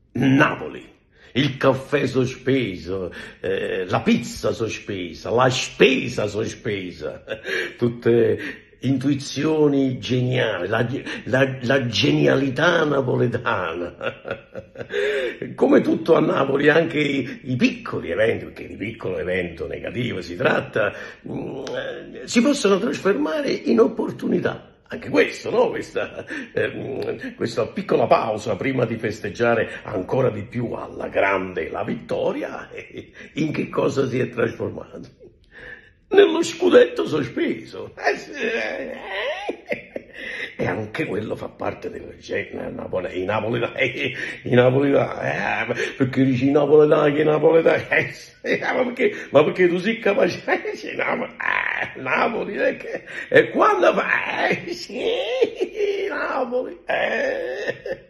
Napoli, il caffè sospeso, la pizza sospesa, la spesa sospesa, tutte intuizioni geniali, la genialità napoletana. Come tutto a Napoli, anche i piccoli eventi, perché di piccolo evento negativo si tratta, si possono trasformare in opportunità. Anche questo, no? Questa piccola pausa prima di festeggiare ancora di più alla grande la vittoria, in che cosa si è trasformato? Nello scudetto sospeso. E anche quello fa parte del genere, i napoletani, perché dici i napoletani, che i napoletani, ma perché tu sei capace, Napoli, e quando fai, sì, Napoli,